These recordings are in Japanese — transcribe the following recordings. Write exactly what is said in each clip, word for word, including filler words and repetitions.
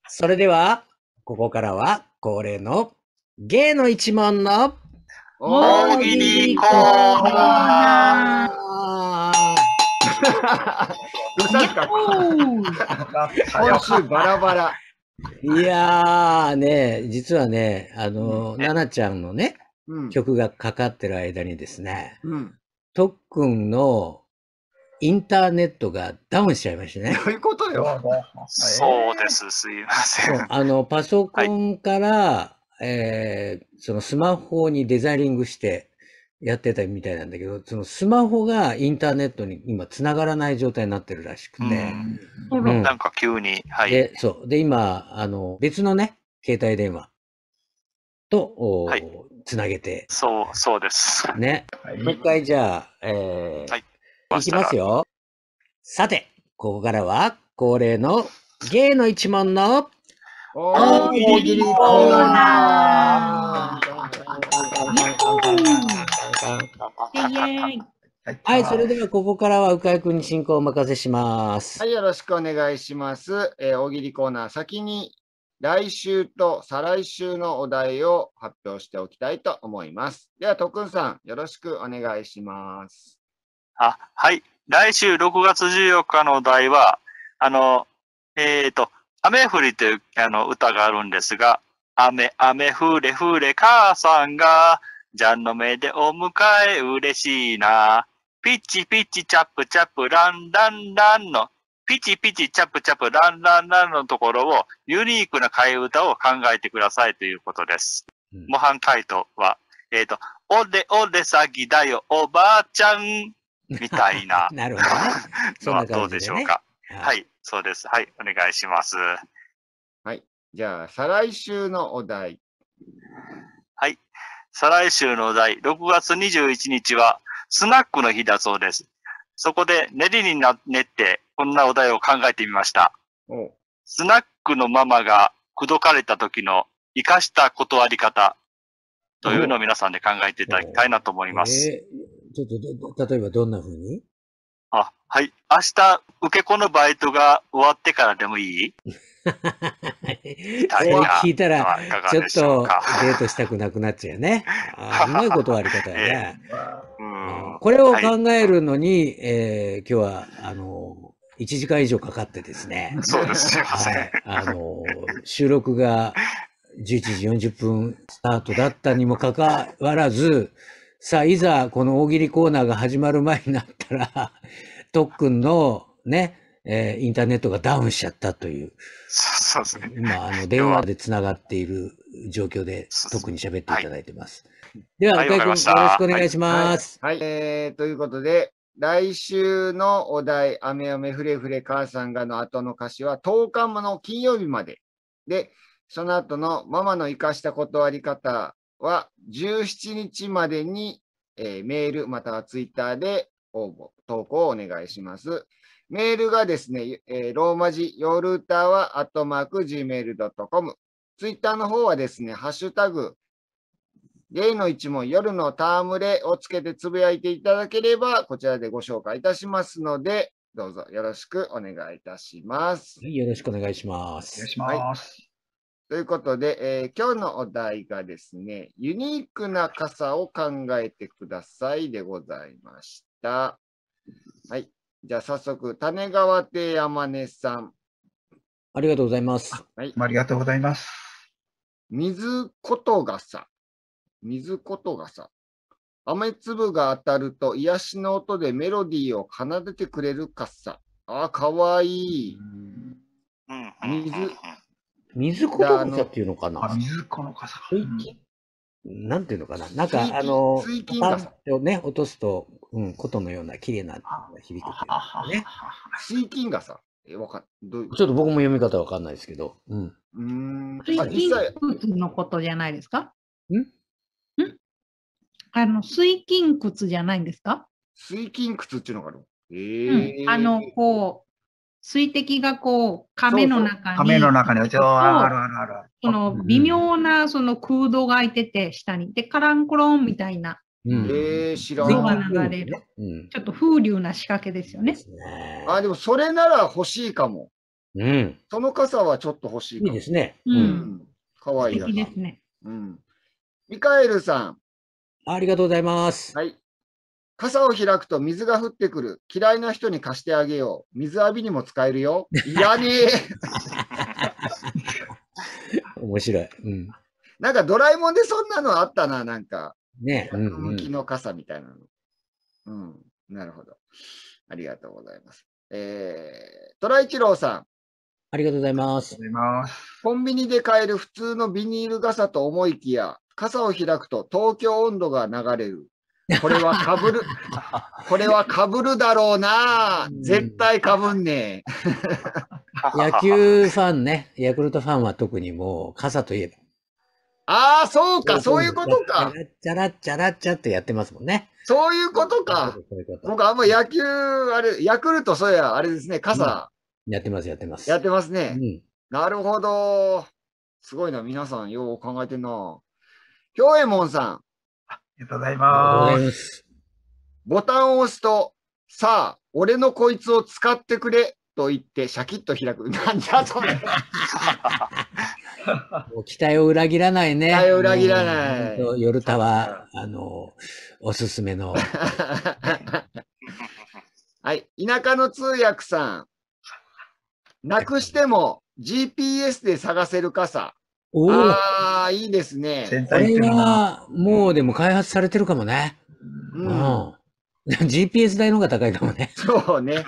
それでは、ここからは恒例の芸の一問の大喜利コーナー。 どうしたんですか今週バラバラ。 いやーね、実はね、あの、 うんななちゃんのね、 うん。 曲がかかってる間にですね、 うん。 とっくんのインターネットがダウンしちゃいましてね。 どういうことよ。 そうです、すいませそう、 ん。 あの、パソコンから、えーそのスマホにデザイニングしてやってたみたいなんだけど、そのスマホがインターネットに今繋がらない状態になってるらしくうて、 ん。 うんなんか急に、はい。 で、そう。で、今、あの、別のね、携帯電話と、おはいつなげて、 そう、そうです。 ね。もう一回じゃあ、えーはいいきますよ。さて、ここからは恒例の芸の一問の大喜利コーナはい、それではここからは鵜飼くんに進行をお任せしまー。 す。 はい、よろしくお願いします。えー大喜利コーナー、先に来週と再来週のお題を発表しておきたいと思います。では、とっくんさん、よろしくお願いします。 あ、はい。来週ろくがつじゅうよっかのお題は、あの、えっ、と、雨降りというあの歌があるんですが、雨、雨降れ降れ母さんが、じゃんの目でお迎え嬉しいな。ピッチピッチチャップチャップランランランの、ピチピチチャップチャップランランランのところをユニークな替え歌を考えてくださいということです。 うん模範回答は、えっ、と、おれおれ詐欺だよおばあちゃん。みたいななるほどね。そんなのはどう感じでね。 でしょうか。 は。 はいい、そうです。はい、お願いします。 はい。じゃあ、再来週のお題。 はい。再来週のお題、ろくがつにじゅういちにちは、スナックの日だそうです。そこで練りにな練って、こんなお題を考えてみました。 おスナックのママが口説かれた時の生かした断り方というのを皆さんで考えていただきたいなと思います。 えーちょっとど、例えばどんな風にあ、はい。明日、受け子のバイトが終わってからでもいいそれ怖いな聞いたら、 はいいかがちょっでしょうとかデートしたくなくなっちゃうよね。あーうまい断り方やね。 うんこれをはい考えるのに、えー今日は、あの、いちじかん以上かかってですね。 そうです。すいません。 はい。あの、収録がじゅういちじよんじゅっぷんスタートだったにもかかわらず、さあ、いざこの大喜利コーナーが始まる前になったら、とっくんのね、えーインターネットがダウンしちゃったという、 そうですね。 今、あの、電話でつながっている状況で、とっくんに喋っていただいてます。では、 はい向井君、よろわかりましたしくお願いします。 はい。えー、ということで、来週のお題、雨雨ふれふれ母さんがの後の歌詞はとおかの金曜日まで。で、その後のママの生かした断り方はじゅうしちにちまでに、えーメールまたはツイッターで応募、投稿をお願いします。メールがですね、えーローマ字、ヨルタはアットマーク ジーメールドットコム。ツイッターの方はですね、ハッシュタグ、芸の一問夜の戯れをつけてつぶやいていただければ、こちらでご紹介いたしますので、どうぞよろしくお願いいたします。 はいよろしくお願いします。 お願いします。 ということで、えー今日のお題がですね、ユニークな傘を考えてくださいでございました。はい。じゃあ早速、種川亭山根さん。 ありがとうございます。 はい。 ありがとうございます。 水こと傘。水こと傘。雨粒が当たると癒しの音でメロディーを奏でてくれる傘。あ、かわいい。 うんうん水水こと傘っていうのかなあ、水子の傘。 水金なんていうのかななんか、 水金あの、 水金パン傘ってね、落とすと、うん、ことのような綺麗な響くっていうのね。 水金傘。え、わかん、どういうちょっと僕も読み方わかんないですけど。うん。 うーん。 水あ、実際、 金窟のことじゃないですか？ んんあの、水金窟じゃないんですか？ 水金窟っていうのがある。えうえん。あの、こう、水滴がこう、亀の中に、 亀の中に、ちょ、ああるあるある。 その微妙なその空洞が開いてて、下に。で、カランコロンみたいな、 うん。 ええ知ら色ない。 が流れる。 うん。 ちょっと風流な仕掛けですよね。 ですね。 あ、でもそれなら欲しいかも。 うん。 その傘はちょっと欲しいかも。 いいですね。 う。 うん。 うんん。かわ素いいやつ敵ですね。 うん。ミカエルさん。 ありがとうございます。 はい。傘を開くと水が降ってくる。嫌いな人に貸してあげよう。水浴びにも使えるよ。いらねえ。 面白い。うん。 なんかドラえもんでそんなのあったな、なんか。 ね。うんう向きん。 の傘みたいなの。うん。なるほど。ありがとうございます。えー、トライチローさん。 ありがとうございます。 ありがとうございます。 コンビニで買える普通のビニール傘と思いきや、傘を開くと東京温度が流れる。これはかぶる、これはかぶるだろうな。絶対かぶんねえ。 野球ファンね、ヤクルトファンは特にもう傘といえば。 ああ、そうか、そういうことか。 チャラッチャラッチャってやってますもんね。 そういうことか。 そういうこと僕あんま野球、あれ、ヤクルト、そうや、あれですね、傘、 やってます、やってます。 やってますうね。 ん。 なるほど。すごいな、皆さん、よう考えてんな。ひょうえもんさん、 ありがとうございありがとうございま。 ますす。 ボタンを押すと、さあ、俺のこいつを使ってくれと言って、シャキッと開く。なんじゃそれ。 もう期待を裏切らないね。 期待を裏切らないもう本当夜タワー、あの、おすすめの。 はい。田舎の通訳さん。なくしても ジーピーエス で探せる傘。 おお、こああ、いいですね。 全体れ的な。 はもうでも開発されてるかもね。 う。 うんん。ジーピーエス 代の方が高いかもね。 そうね。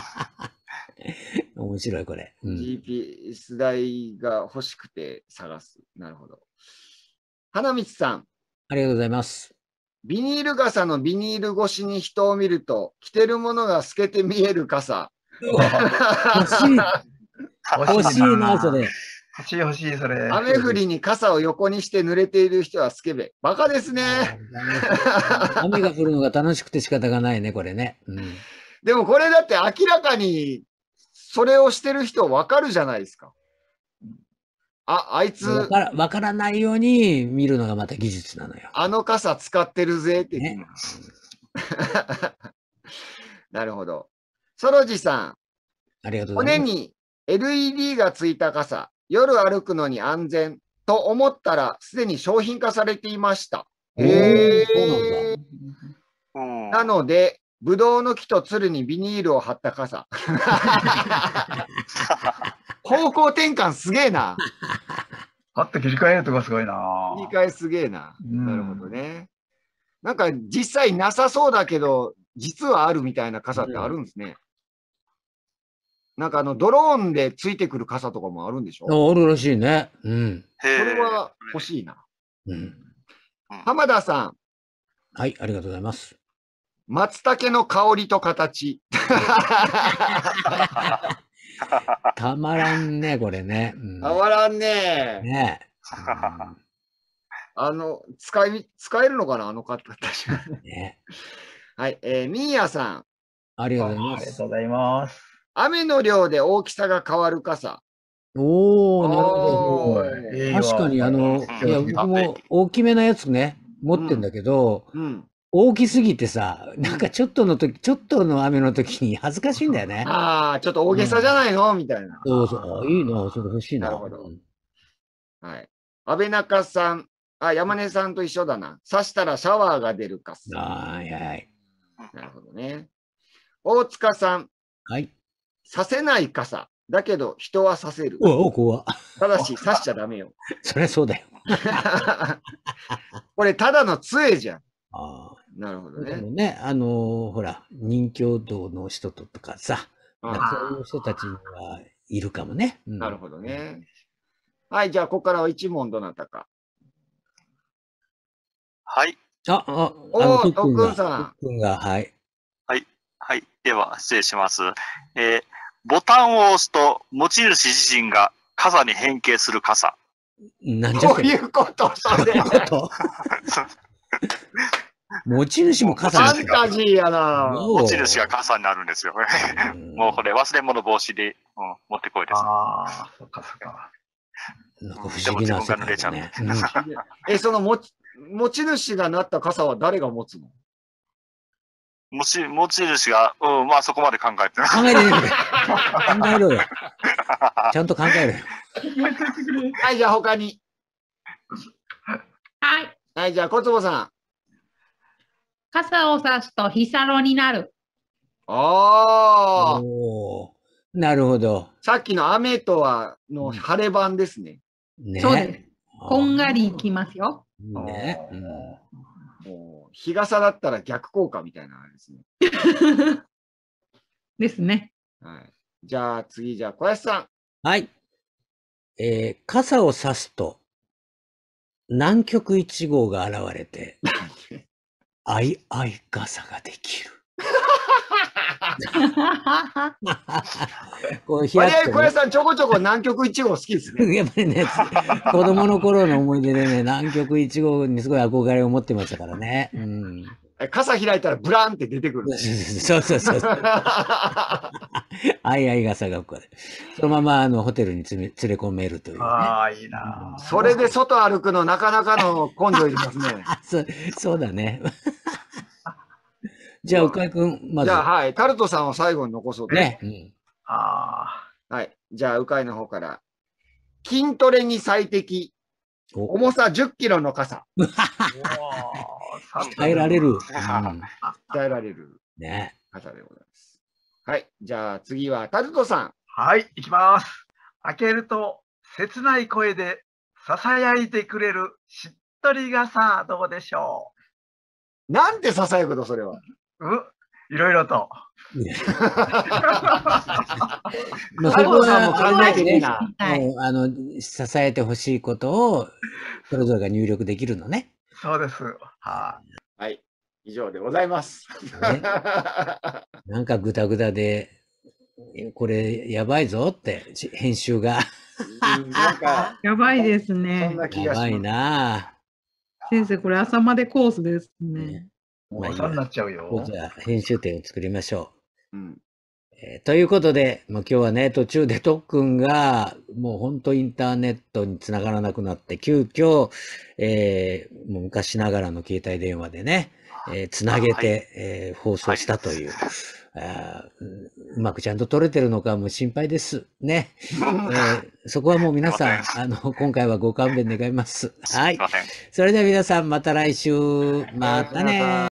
面白い、これ。うん。 ジーピーエス 台が欲しくて探す。なるほど。花道さん。 ありがとうございます。 ビニール傘のビニール越しに人を見ると、着てるものが透けて見える傘。 欲しい。欲しいな、それ。 欲しい欲しい、それ。 雨降りに傘を横にして濡れている人はスケベ。バカですね。 雨が降るのが楽しくて仕方がないね、これね。うん。 でもこれだって明らかにそれをしてる人わかるじゃないですか。あ、あいわつ、 からわからないように見るのがまた技術なのよ。 あの傘使ってるぜって言ってね。 なるほど。ソロジさん、 ありがとうございます。 骨に エルイーディー がついた傘、夜歩くのに安全と思ったらすでに商品化されていました。 おーへそうなんーうんなので、ブドウの木とつるにビニールを貼った傘。方向転換すげえな。 パッと切り替えるとかすごいな。 切り替えすげえな。 うんなるほどね。なんか実際なさそうだけど、実はあるみたいな傘ってあるんですね。なんかあのドローンでついてくる傘とかもあるんでしょ？ あ、あるらしいね。うん。 へえそれは欲しいな。 うん。 浜田さん、 はい、ありがとうございます。 松茸の香りと形。 たまらんね、これね。うん、 たまらんね。 ねあの、使い、使えるのかなあの形。 え。ねはい。えー、ミーヤさん。 ありがあとうございます。 ありがとうございます。 雨の量で大きさが変わる傘。 おー、なるほおど。 ーいいわ確かに、あの、 うんいや、僕も大きめなやつね、持ってんだけど、 うん。 大きすぎてさ、なんかちょっとの時、ちょっとの雨の時に恥ずかしいんだよね。 ああ、ちょっと大げさじゃないの、みたいな。 そうそう。あいいな、それ欲しいな。 なるほどうんはい。安倍中さん。あ、山根さんと一緒だな。刺したらシャワーが出る傘。 はいはい。 なるほどね。大塚さん。 はい。 刺せない傘。だけど人は刺せる。 おお、怖ただし刺しちゃダメよ。 そりゃそうだよ。 これただの杖じゃん。 あなるほどあ。でね。 もね、あのーほら、任教道の人ととかさ、なんかそういう人たちはいるかもね。うんなるほどね。はい、じゃあ、ここからは一問どなたか。 はい。 あ、あ、 おーあの、特訓が、 特訓さん特訓が、はい。 はい。では、失礼します。えーボタンを押すと、持ち主自身が傘に変形する傘。 どなんじゃそうれ。 いうことそれ。 どういうこと持ち主もフ傘にァンタジーやな。 持ち主が傘になるんですよ。もうこれ忘れ物防止で、うん、持ってこいです。 ああ、そっかそっか。 なんか不思議な世界だね。うんえ、その持ち、持ち主がなった傘は誰が持つの？ 持ち、持ち主が、うん、まあそこまで考えてない。 考えてる。考えろよ。ちゃんと考えろよ。 はい、じゃあ他に。 はい。 はい、じゃあ小坪さん。 傘を差すと日サロになる。 ああ、 おー、なるほど。 さっきの雨とはの晴れ版ですね。 ね。 そうです。 あーこんがりいきますよ。 いいね。うんもう日傘だったら逆効果みたいなあれですね。 ですね。 はい。じゃあ次、じゃあ小林さん。 はい。えー傘を差すと、南極一号が現れて、あいあい傘ができる。こう、ひや割合っとね小林さんちょこちょこ南極一号好きですね。 やっぱりね、子供の頃の思い出でね、南極一号にすごい憧れを持ってましたからね。うん。 傘開いたらブランって出てくる。 そうそうそうそう。あいあい傘がこうで。そのままあのホテルにつめ連れ込めるというね。 ああ、いいな。 それで外歩くのなかなかの根性いりますね。 あ、そう、そうだね。じゃあ、鵜飼くん、まずじゃあ、はい。タルトさんを最後に残そうと。 ね。うんあはい。じゃあ、鵜飼の方から。筋トレに最適。 お重さじゅっキロの傘。 あ。うわー鍛えられる。うん鍛えられるね。 傘でございます。はい。じゃあ、次はタルトさん。 はい、いきます。開けると切ない声で囁いてくれるしっとり傘、どうでしょなんて囁くの、それは。 う。ういろいろと。 まあ、そタルこトさんも考は、 えてみな。 はい。 もう、あの、支えてほしいことを、それぞれが入力できるのね。 そうです。ははい。以上でございます。 ねなんかグダグダで、これやばいぞって、し編集が。 うんなんか、 やばいですそんね。 な気やばいがします。 な先生、これ朝までコースですね。 ねい。 まあいいやもう朝になっちゃうよ。 じゃあ、編集点を作りましょうん。 う。えーということで、もう今日はね、途中で特訓が、もう本当インターネットにつながらなくなって、急遽、えーもう昔ながらの携帯電話でね、えーつなげて、 はいえー放送したという、あーううまくちゃんと撮れてるのかも心配です。ね。えーそこはもう皆さん、 すいあの、今回はご勘弁願います。はいすい。ません。 それでは皆さん、また来週。またね。